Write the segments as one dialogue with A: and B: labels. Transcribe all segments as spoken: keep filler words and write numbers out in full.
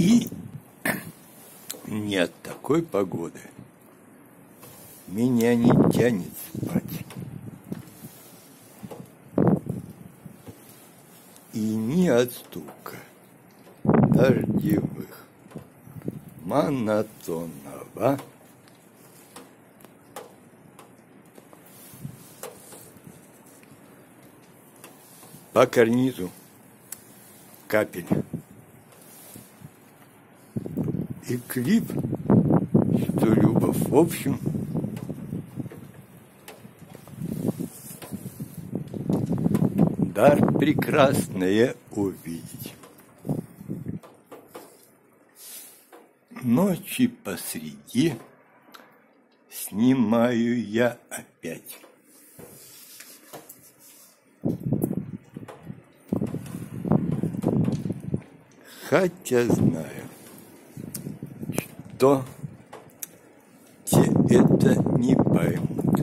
A: И нет такой погоды. Меня не тянет спать. И ни от стука дождевых монотонного по карнизу капель. И клип, что любовь в общем, дар прекрасное увидеть. Ночи посреди снимаю я опять. Хотя знаю, что те это не поймут.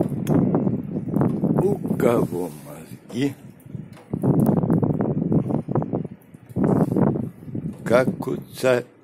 A: У кого мозги, как у царя